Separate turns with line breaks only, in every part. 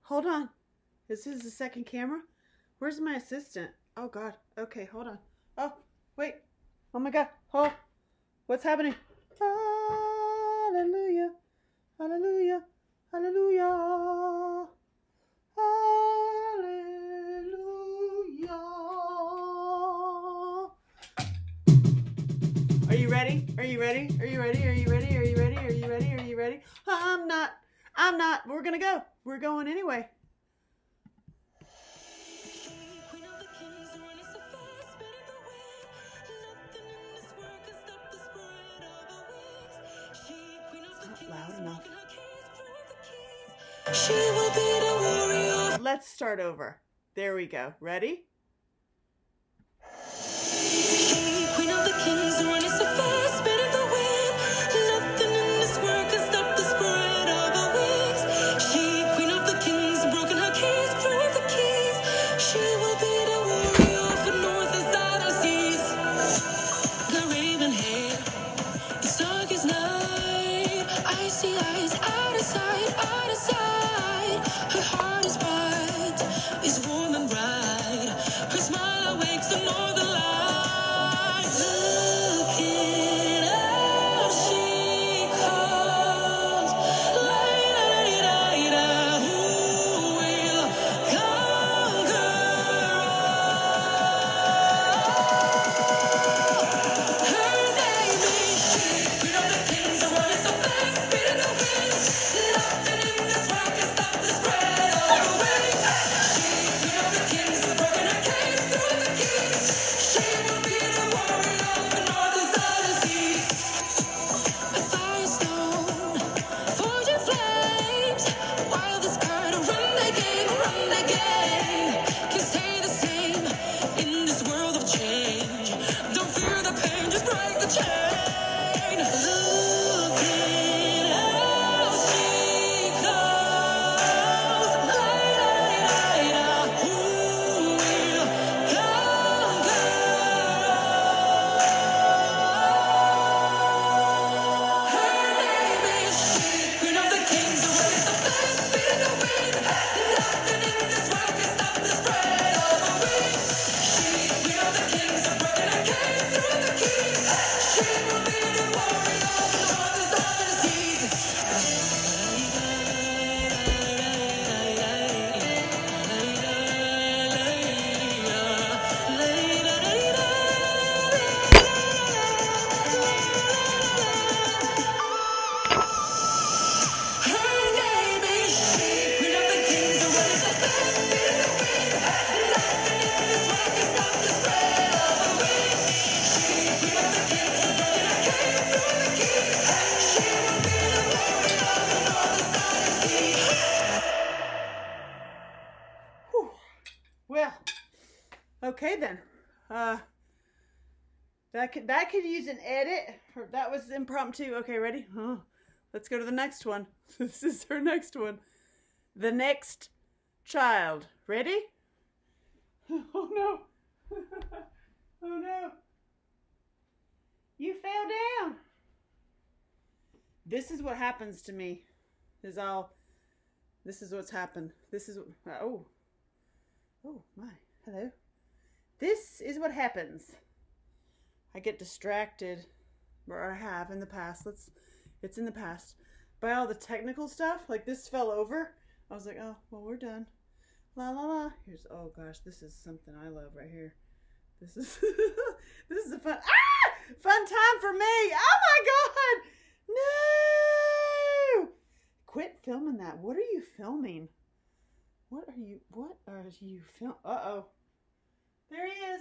hold on. This is the second camera? Where's my assistant? Oh, God. Okay, hold on. Oh, wait. Oh, my God. Oh, what's happening? Hallelujah. Hallelujah. Hallelujah. Hallelujah. Are you ready? Are you ready? Are you ready? Are you ready? Are you ready? Are you ready? Are you ready? I'm not. We're gonna go. We're going anyway. It's not loud enough. She will be the warrior. Let's start over. There we go. Ready? Queen of the kings, running so fast, spinning the wind. Nothing in this world can stop the spread of her wings. She, queen of the kings, broken her keys, crew of the keys. She will be the warrior for north and south and seas. The raven hair, it's dark as night. Icy eyes, out of sight, out of sight. Her heart is bright, is warm and bright. Her smile awakes the northern light. Looking out, she calls. Light, who will conquer all? Her name is she. Queen of the kings, the one is so fast, spinning the wind. Nothing in this world can stop the spread of her wings. She, queen of the kings, broken her cage through the keys. She will be the warrior for north and south and seas. A firestone, forging flames. While this curtain run the game, can stay the same in this world of change. Don't fear the pain, just break the chain. Looking out, she calls. Light, who will conquer all? Her name is she. Queen of the kings, the one is so fast, spinning the wind. Nothing in this world can stop the spread of her wings. She, queen of the kings, broken her cage through the keys. She will be the warrior of the north and south and seas. Her name is she. Queen of the kings, the one is so fast, spinning the wind. Nothing in this world can stop the spread of her wings. She, queen of the kings, broken her cage through the keys. She will be the warrior of the north and south and seas. Whew. Well, okay then. That could use an edit. That was impromptu. Okay, ready? Let's go to the next one. This is her next one. The next child. Ready? Oh no. Oh no. You fell down. This is what happens to me. This is what's happened. This is oh my. Hello. This is what happens. I get distracted, or I have in the past. It's in the past. By all the technical stuff, like this fell over. I was like, oh, well, we're done. La la la. Here's, oh gosh, this is something I love right here. This is, this is a fun time for me. Oh my God. No. Quit filming that. What are you filming? What are you film? Uh-oh. There he is.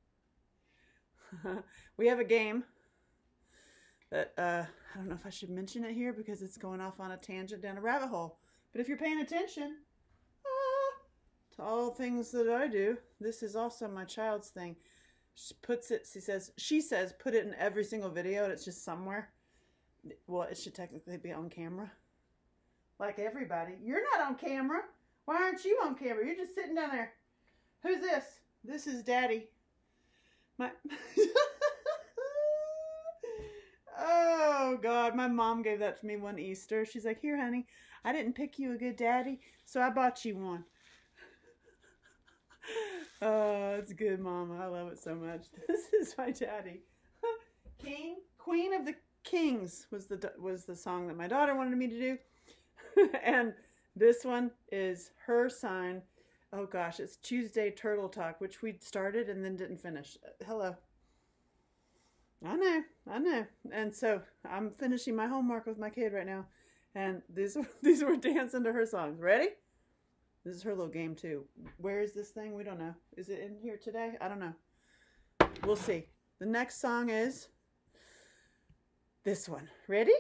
We have a game that, I don't know if I should mention it here because it's going off on a tangent down a rabbit hole. But if you're paying attention to all things that I do, this is also my child's thing. She puts it, she says, put it in every single video and it's just somewhere. Well, it should technically be on camera. Like everybody. You're not on camera. Why aren't you on camera? You're just sitting down there. Who's this? This is Daddy. My... Oh
Oh God, my mom gave that to me one Easter. She's like, "Here, honey, I didn't pick you a good daddy, so I bought you one." Oh, it's good, Mama. I love it so much. This is my daddy. Queen of the Kings was the song that my daughter wanted me to do, and this one is her sign. Oh gosh, it's Tuesday Turtle Talk, which we started and then didn't finish. Hello. I know. And so I'm finishing my homework with my kid right now, and these were dancing to her songs. Ready? This is her little game too. Where is this thing? We don't know. Is it in here today? I don't know. We'll see. The next song is this one. Ready?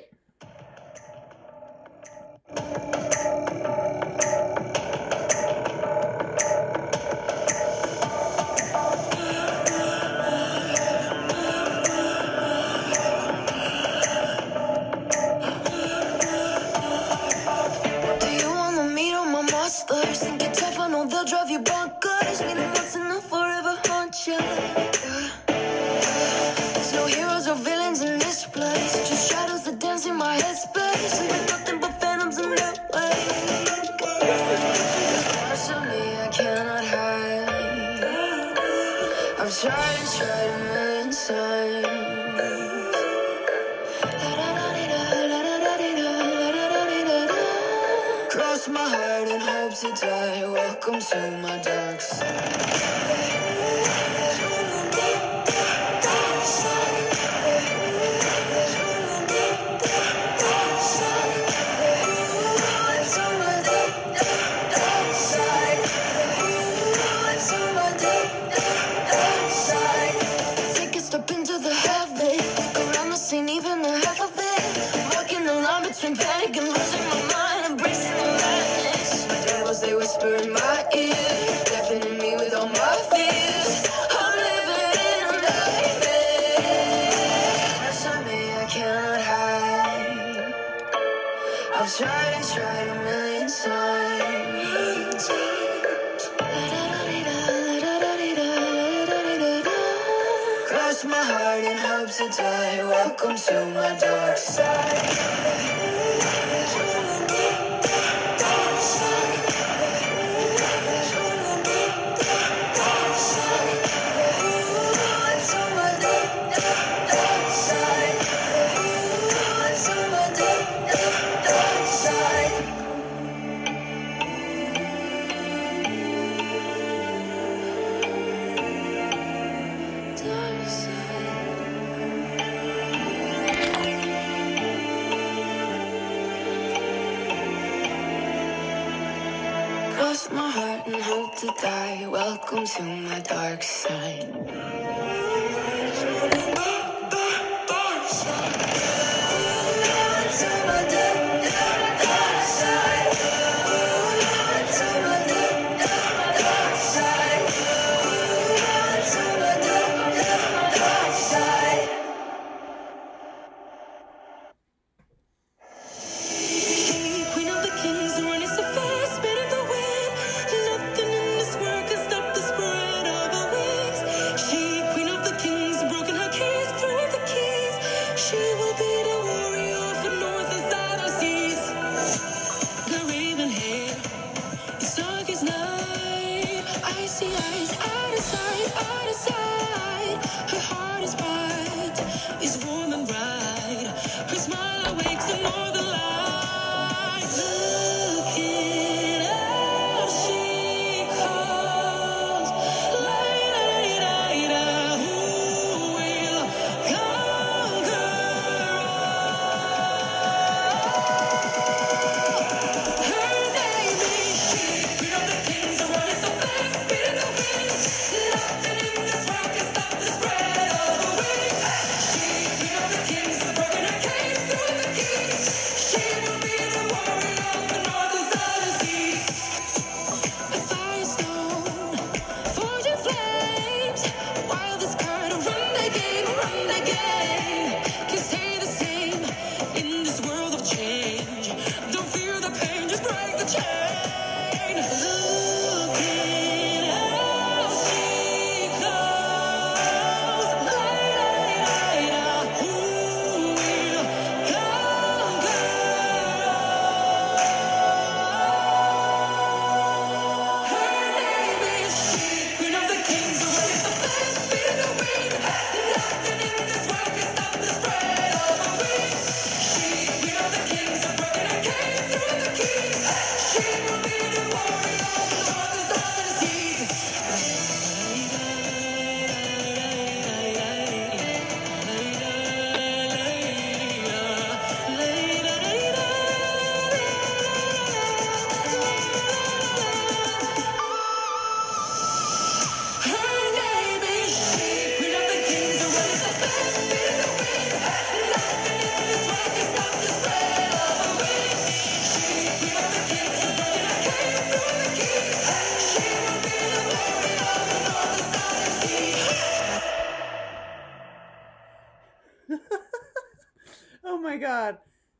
Think you're tough, I know they'll drive you bonkers. Meaning once and they'll forever haunt you. There's no heroes or villains in this place, just shadows that dance in my headspace, leaving nothing but phantoms in their way. There's parts of me I cannot hide. I've tried a million times. Cross my heart and hope to die. Welcome to my dark side. Take a step into the heaven, look around the scene, even the half of it. Walking the line between panic and losing my mind, embracing the madness. My devils, they whisper in my ear, deafening me with all my fears. I'm living in a nightmare. Parts of me I cannot hide. I've tried a million times. Cross my heart and hope to die. Welcome to my dark side. Cross my heart and hope to die. Welcome to my dark side.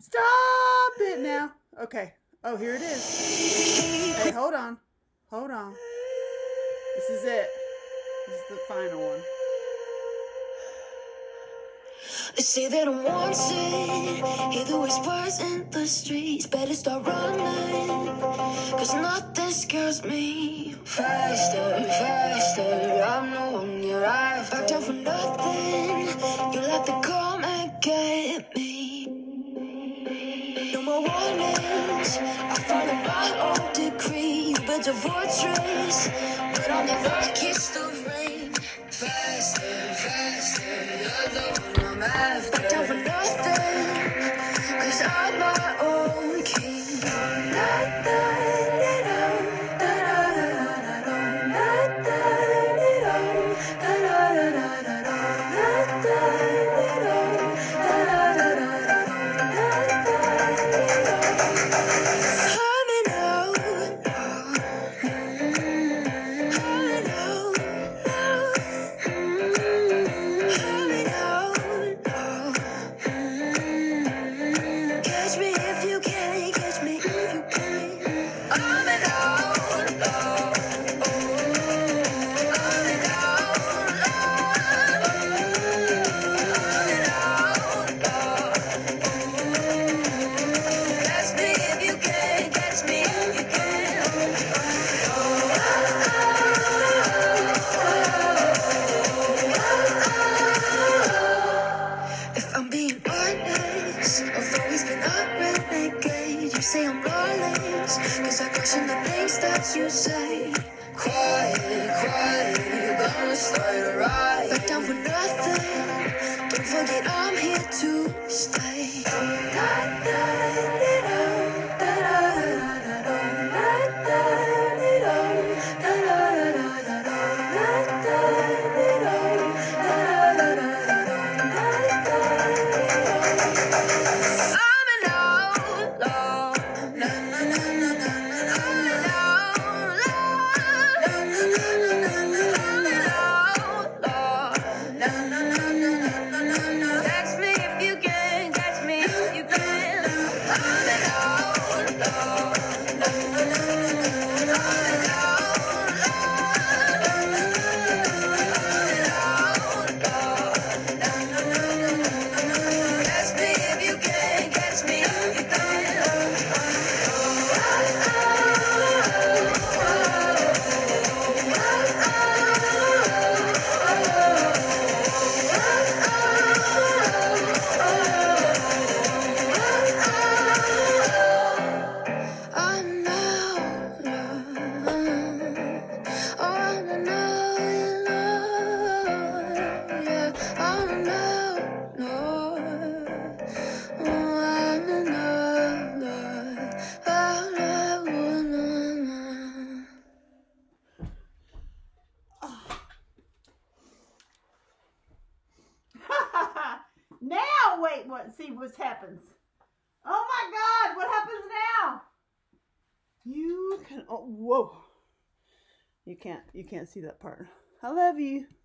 Stop it now. Okay. Oh, here it is. Hey, hold on. Hold on. This is it. This is the final one.
They say that I'm wanted. Hear the whispers in the streets. Better start running, 'cause nothing scares me. Faster, faster, I'm the one you arrive. Back down for nothing. You'll have to come and get me. No more warnings. I follow my own decree. You built a fortress, but I'll never kiss the rain. Faster, faster, you're the one I'm after. Back down for nothing, 'cause I'm my own king. You say, quiet, quiet, you're gonna start a riot. Back down for nothing, don't forget I'm here to stay.
Now, wait, see what happens. Oh my God, what happens now? You can, oh, whoa. You can't see that part. I love you.